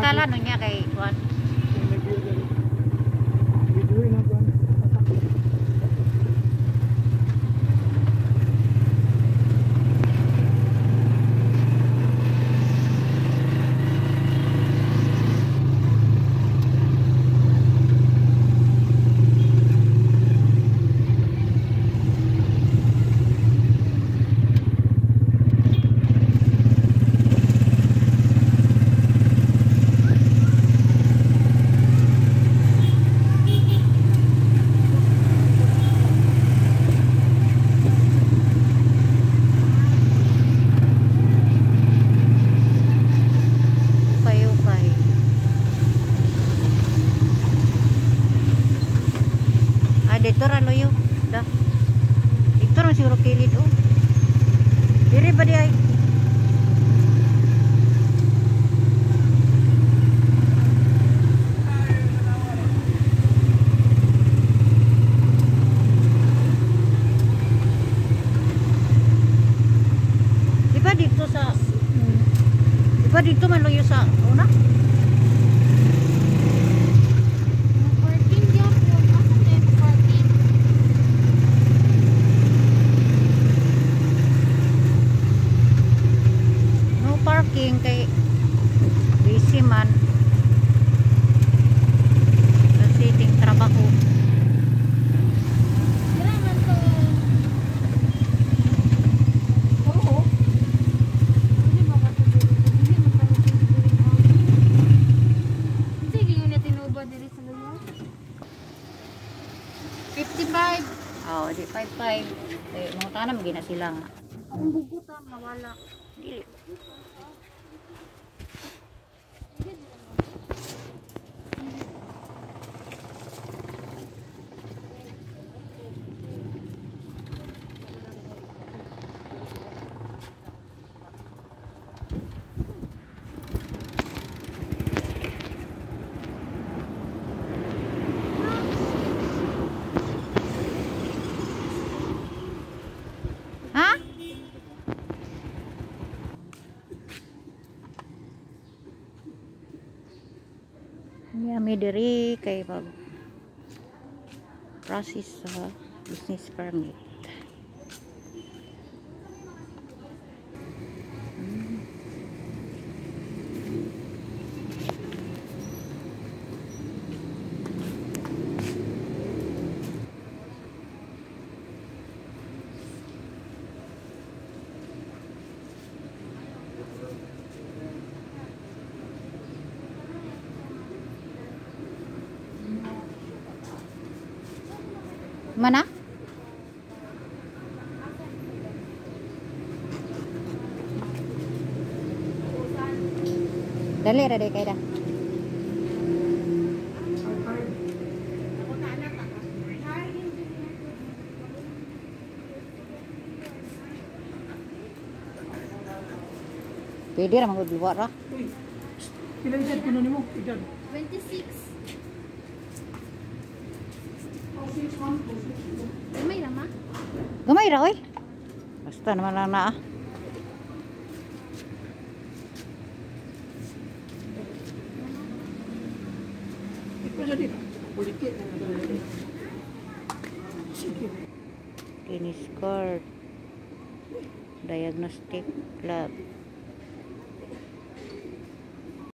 bala no niya kay kuan. Dito ra loyo da dito ra siguro kilid oh diri ba di ay di ba dito sa di ba dito man loyo sa una. Parking kay busy man kasi ting trabaho oh di 55 eh mga tanam gina sila nga ang bugutan mawala dili. Yami diri kay mag process sa business permit. Mana? Dali ra day kay da. Pwede ra magluwa ra. Ilan set kuno nimo? 26. Gamay ra ma? Gamay ra oy. Basta naman lang na. Tennis court. Diagnostic club.